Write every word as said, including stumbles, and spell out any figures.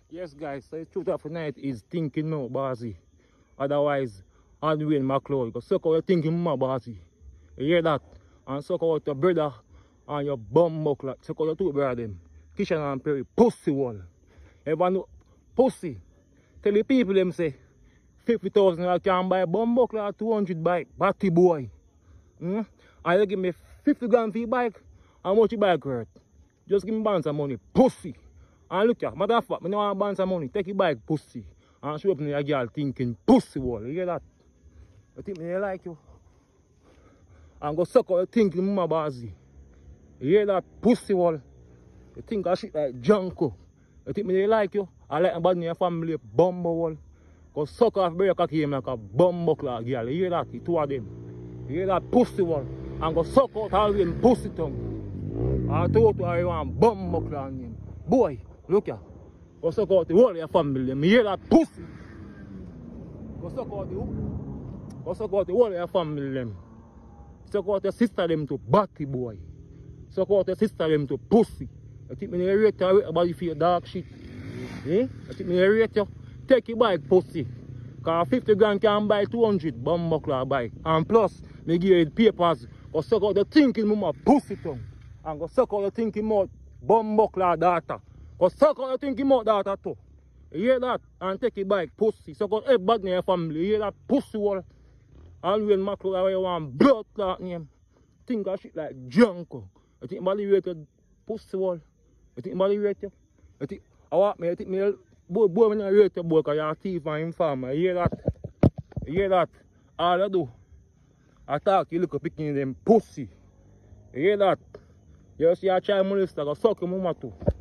Yes, guys, so the truth of the night is thinking no, Bazi. Otherwise, Edwin McLeod, because suck out your thinking, my Bazi. You hear that? And suck out your brother and your bum buckler. Suck out your two brother them. Kishan and Perry, pussy wall. Everyone know, pussy. Tell the people them say, fifty thousand I can buy a bum buckler, two hundred bike, batty boy. Hmm? And you give me fifty grand for your bike, how much your bike worth? Just give me bands of money, pussy. And look here, matter of fact, I don't want bands of money, take your bike, pussy. And show up in your girl thinking, pussy wall, you hear that? You think me like you? And go suck out your thinking, mama Bazi. You hear that, pussy wall? You think I shit like Junko. You think me like you? I like a bad in your family, bumbo wall. Go suck off break cocky him like a bumbo girl, you hear that? The two of them. You hear that, pussy wall? And go suck out all the pussy tongue. I told you I want bumbo on him. Boy, look here. Go suck out the whole of your family. Me hear that pussy. Go suck out the Go suck out the whole of your family them. Suck out your sister them to batty boy. Suck out your sister them to pussy. You think me rate you about you for your dog shit? Eh? You think me rate you? Take your bike pussy. Cause fifty grand can buy two hundred bumbuckler bike. And plus, me give you the papers. Go suck out the thinking mama pussy tongue. And go suck out the thinking mouth bumbuckler data. Go suck out the thinking mouth data too. You hear that? And take your bike pussy. Suck out every bad in your family. You hear that pussy wall? And when macro where you want blood clot name. Think of shit like Junko. You think somebody rate your pussy wall? You think somebody rate you? You think I want me, you think me boy boy when you rate your boy because you're a thief and informer. You hear that? You hear that? All I do, I talk you look at picking them pussy. You hear that? You see a child molester go suck your mama too.